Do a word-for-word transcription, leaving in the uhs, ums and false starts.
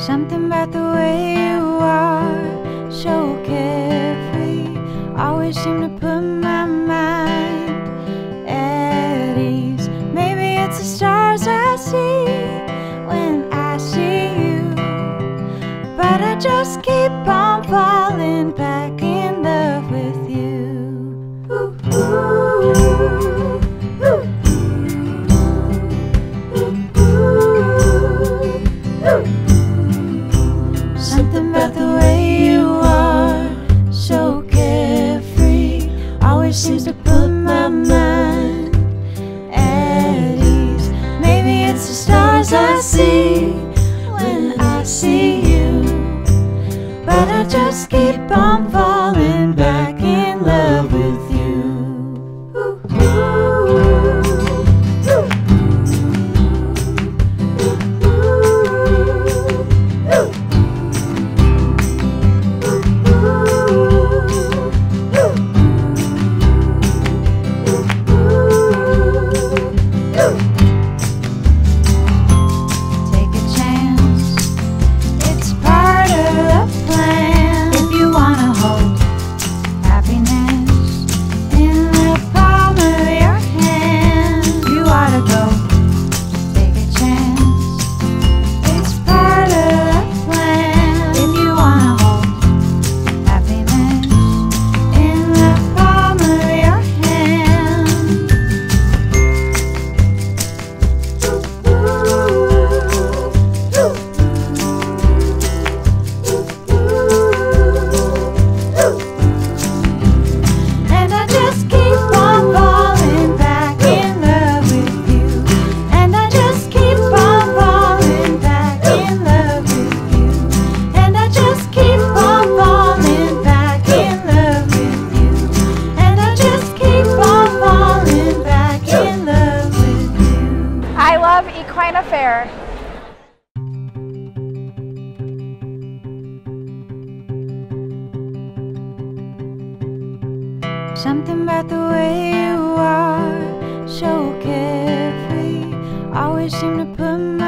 Something about the way you are, so carefree. Always seem to put my mind at ease. Maybe it's the stars I see when I see you, but I just keep on falling back in love with you. Ooh, ooh, ooh, ooh. Something about the way you are, so carefree. Always seems to put my mind at ease. Maybe it's the stars I see when I see you, but I just keep on falling back in love with you. Ooh, ooh, ooh. Equine Affaire. Something about the way you are, so carefree. Always seem to put my